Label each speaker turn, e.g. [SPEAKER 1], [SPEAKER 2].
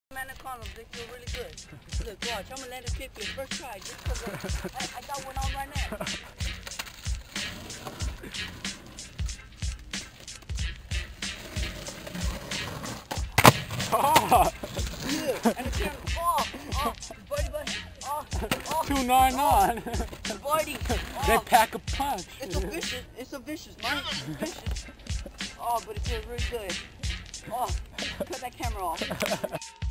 [SPEAKER 1] Anacondoms, they feel really good. Look, watch, I'm gonna let it kick you first try, just because I got one on right now.
[SPEAKER 2] Oh!
[SPEAKER 1] Yeah, and the camera, buddy,
[SPEAKER 2] 299.
[SPEAKER 1] Buddy,
[SPEAKER 2] They pack a punch.
[SPEAKER 1] It's a vicious, man. It's vicious. Oh, but it feels really good. Oh, cut that camera off.